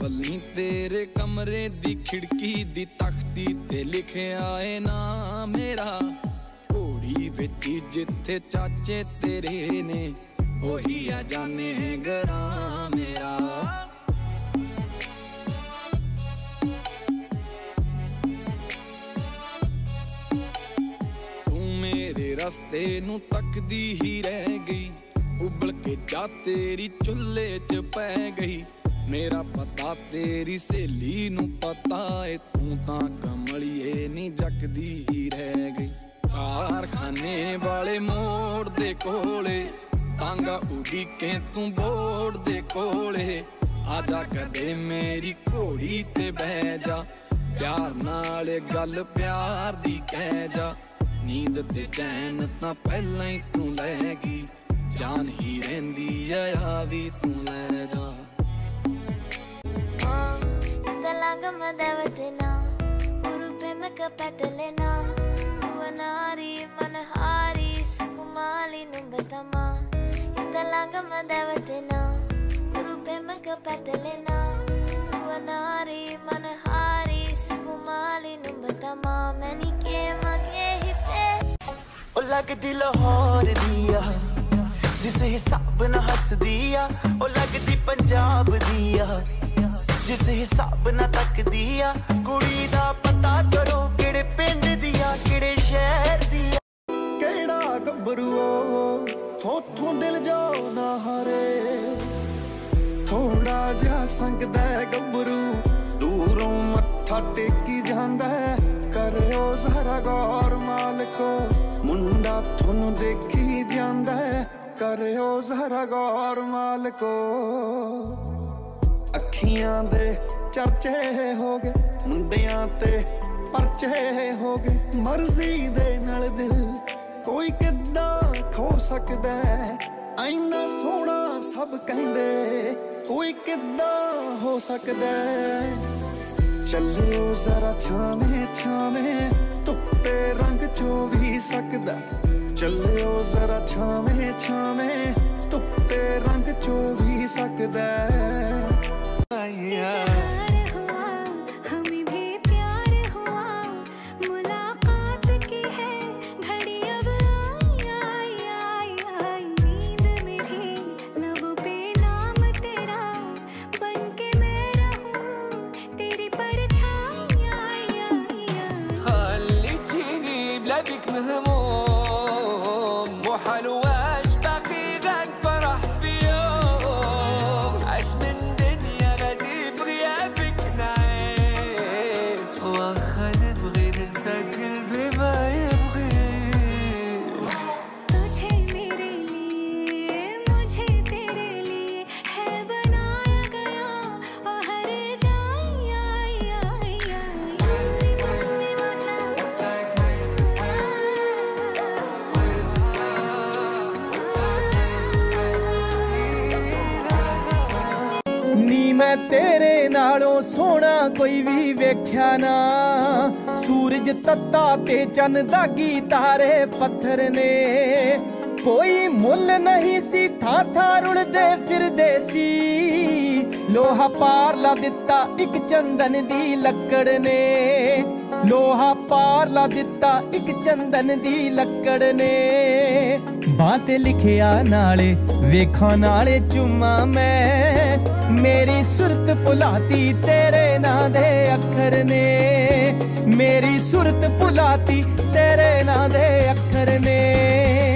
पली तेरे कमरे दी खिड़की दी तख्ती ते लिखिया है ना मेरा। घोड़ी विच जिथे चाचे तेरे ने वही आ जाने घरा मेरा। तू मेरे रस्ते नू तकदी ही रह गई, उबल के जा तेरी चुल्हे च पै गई। मेरा पता तेरी सहेली नू पता है, तू तां कमलिए नी जकदी ही रह गई। कारखाने वाले मोड़ दे कोले तांगा उड़ीके तू बोर्ड दे कोले। आजा कदे मेरी घोड़ी ते बह जा, प्यार नाल गल प्यार दी कह जा। नींद ते चैन तां पहला ही तू लै गई, जान ही रहंदी आ भी तू ले जा। इंतलांग मदवटना उरुपे में कपटलेना, वनारी मनहारी सुकुमाली नुबतमा। इंतलांग मदवटना उरुपे में कपटलेना, वनारी मनहारी सुकुमाली नुबतमा। मैंने के मगे हिते ओ लगदी लाहौर दिया, जिस हिसाब न हस दिया ओ लगदी पंजाब दिया, जिस हिसाब न तक दिया। कुड़ी दा पता करो केड़े पिंड दिया केड़े शहर दिया। केड़ा गबरूओ थोथों दिल जाओ ना हारे, थोड़ा जा संगदा गबरू दूरों मत्था टेकी जांदा। करो जरा गौर मालको मुंडा थोनू देखी जांदा। करो जरा गौर मालको अखियां दे चर्चे हो गए, मुंडियां ते परचे हो गए। मर्जी दे नाल दिल कोई किद्दां खो सकदा है, ऐना सोहना सब कहंदे कोई किद्दां हो सकदा है। चलियो जरा छावे छावे धुप्पे रंग चो भी सकदा। चलियो जरा छावे छावे धुप्पे रंग चो भी सकदा। हमें भी प्यार हुआ, मुलाकात की है घड़ी अब आई आई आई। नींद में भी लबों पे नाम तेरा, बन के मैं रहूं तेरी परछाई आई आई। خليتيني بلا بك مهموم، مو حلواش باقي غاد فرح في يوم. عاش من دنيا غادي بغيابك نعيش، واخا نبغي ننسى قلبي ما يبغي. तुझे मेरे लिए मुझे तेरे लिए है बनाया गया, और हर जाई आई आई नी। मैं तेरे नालों सोना कोई भी वेख्या ना, सूरज तत्ता ते चन दागी तारे पत्थर ने। कोई मुल नहीं सी था रुड़दे फिरदे सी, लोहा पार ला दिता एक चंदन दी लकड़ ने। लोहा पार ला दिता एक चंदन दी लकड़ ने। बात लिखिया नाले वेखा नाले चुम्मा मैं, मेरी सुरत भुलाती तेरे नां दे अखर ने। मेरी सुरत भुलाती तेरे नां दे अखर ने।